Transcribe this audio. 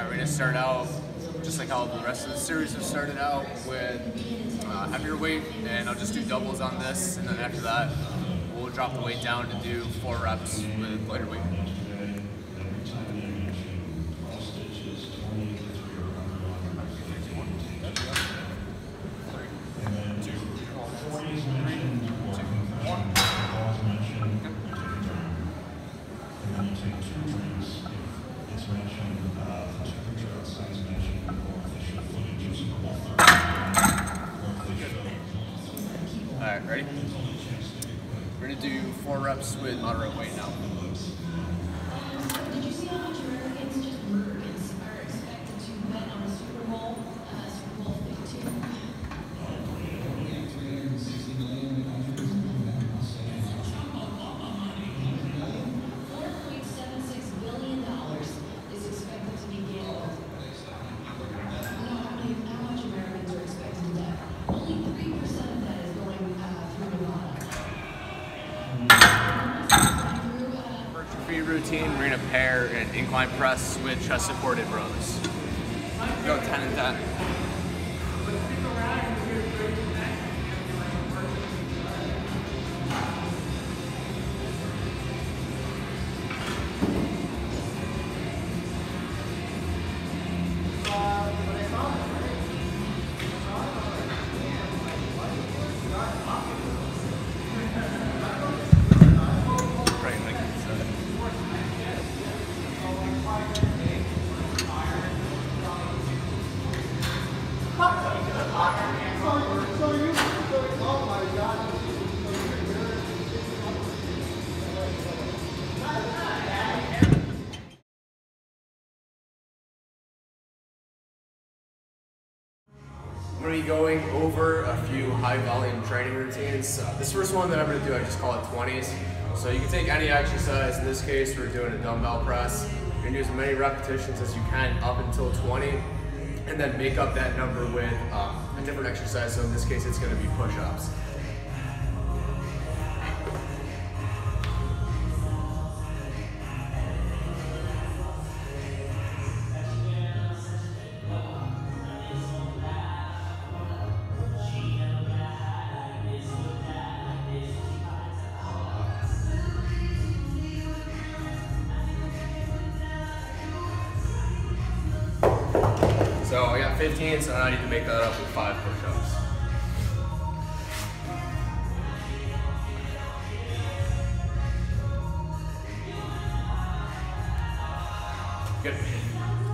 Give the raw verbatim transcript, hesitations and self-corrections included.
Alright, we're going to start out just like how the rest of the series has started out with uh, heavier weight, and I'll just do doubles on this, and then after that we'll drop the weight down to do four reps with lighter weight. Alright, ready? We're going to do four reps with moderate weight now. Did you see how much Americans just Americans are expected to bet on the Super Bowl, uh, Super Bowl fifty-two? four point seven six billion dollars is expected to be gambled. You know how many, how much Americans are expected to bet? Only three percent of that is going uh, through Nevada. Hypertrophy routine, we're going to pair an incline press with chest supported rows. Go ten and ten. I'm going to be going over a few high volume training routines. Uh, this first one that I'm going to do, I just call it twenties. So you can take any exercise. In this case, we're doing a dumbbell press. You're going to do as many repetitions as you can up until twenty, and then make up that number with um, a different exercise. So in this case, it's going to be push-ups. So I got fifteen, so now I need to make that up with five push-ups. Good.